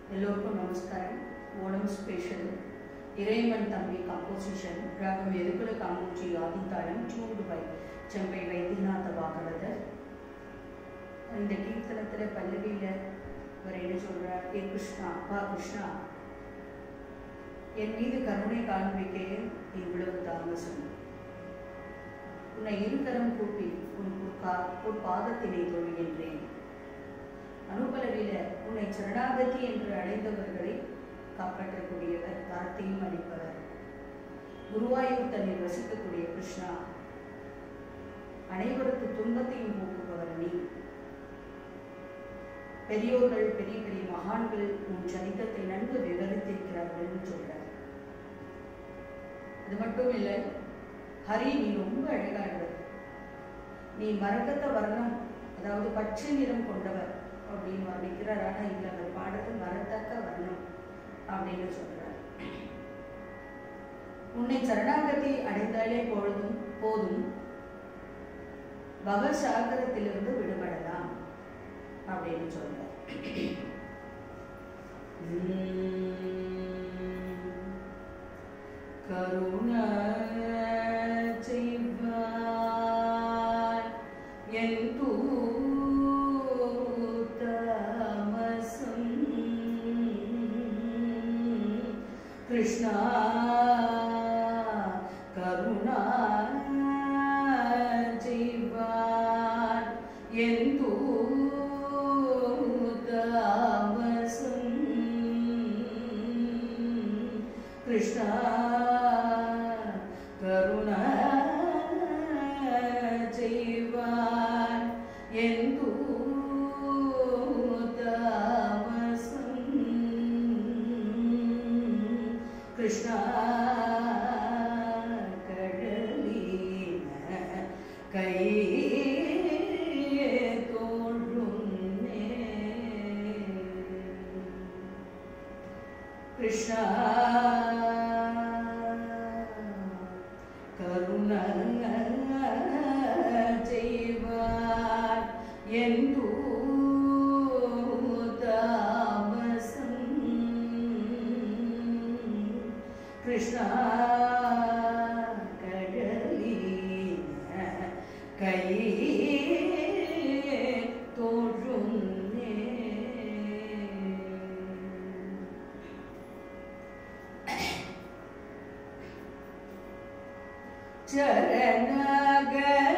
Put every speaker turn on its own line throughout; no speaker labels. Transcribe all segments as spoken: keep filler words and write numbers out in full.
எல்லோருக்கும் நமஸ்காரம். Onam special Irayimman Thampi composition Ragam Yadhukula Kamboji Thalam tuned by Chembai Vaidhyanatha Bhagavadhar. இந்த கீர்த்தனத்தில் பல்லவியில் அவர் என்ன சொல்கிறார்? ஏ கிருஷ்ணா, அப்பா கிருஷ்ணா, என் மீது கருணை காண்பிக்க இவ்வளவு தாமசம். உன்னை இருகரம் கூப்பி உன் உன் பாதத்தினை தொழுகின்றேன். அனுபலவில உன்னை சரணாகதி என்று அடைந்தவர்களை காப்பாற்றக்கூடியவர், வார்த்தையும் அளிப்பவர். குருவாயூர் தன்னில் வசிக்கக்கூடிய கிருஷ்ணா, அனைவருக்கு துன்பத்தையும் போக்குபவர் நீ. பெரியோர்கள், பெரிய பெரிய மகான்கள் உன் சரித்திரத்தை நன்கு விவரித்திருக்கிறார்கள் சொல்றார். அது மட்டும் இல்லை, ஹரி நீ ரொம்ப அழகானவர், நீ மரகத வர்ணம், அதாவது பச்சை நிறம் கொண்டவர் அப்படின்னு வர்ணிக்கிறார். ஆனால் இல்லை, அவர் பாடத்து மரத்தக்க வர்ணம் அப்படின்னு சொல்றார். உன்னை சரணாகதி அடைந்தாலே பொழுதும் போதும், பவசாகரத்திலிருந்து விடுபடலாம் அப்படின்னு சொல்றார். கருணா செய்வான் எந்தூ கிருஷ்ணா, கருணா ஜீவான் எந்தூ தாமசம். கிருஷ்ணா கருணா ஜீவான் எந்தூ கிருஷ்ணா கடலீன கை தோன்றும் கிருஷ்ணா கருண செய்வான் எந்தூ கிருஷ்ணா கடலீன கை தோன்றும் சரணக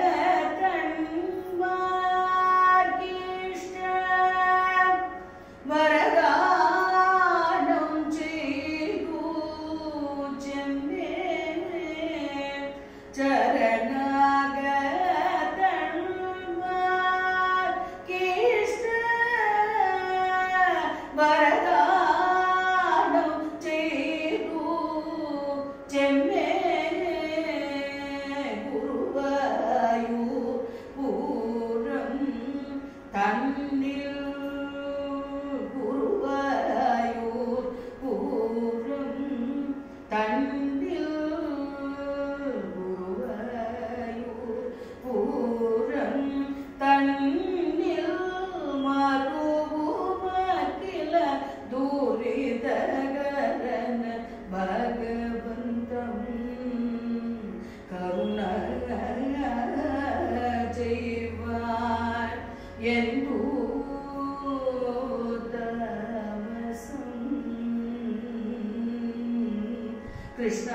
கிருஷ்ணா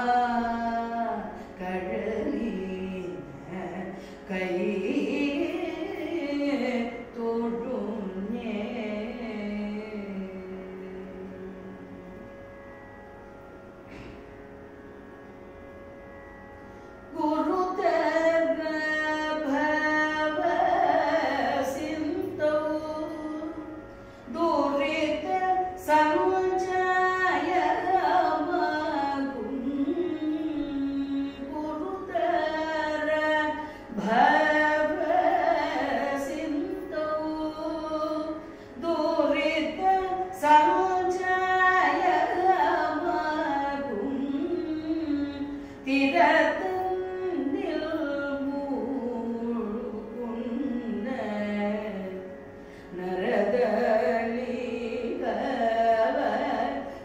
கடலீன கை தோன்றும் குரு சனுஜய மகுந்த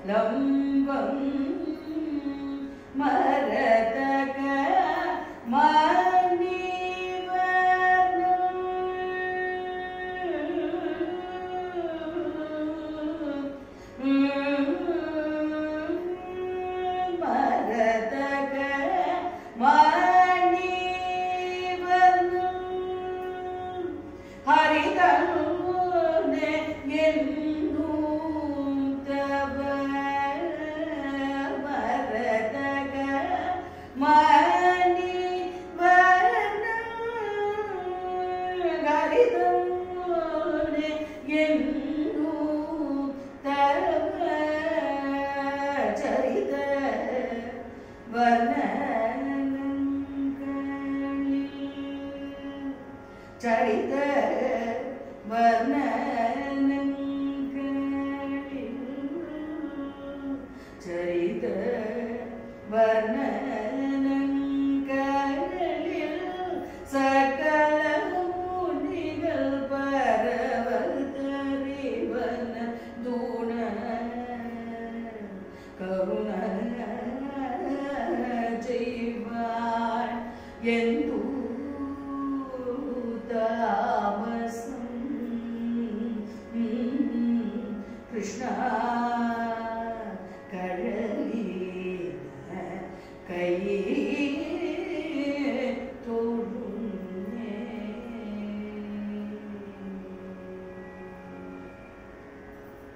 லம்பம் மரதக மணிவர்ணம் மரதக மணிவர்ணம் ஹரிதனுனே என்னும் தவ மரதக மணிவர்ணம் ஹரிதனுனே என்னும் தவ சரித வர்ணனங்களில் சரித வர்ணனங்களில் சரித வர்ணனங்களில் சகல முனிகள் பரவல் தறிவன தூண கருண செய்வான் என்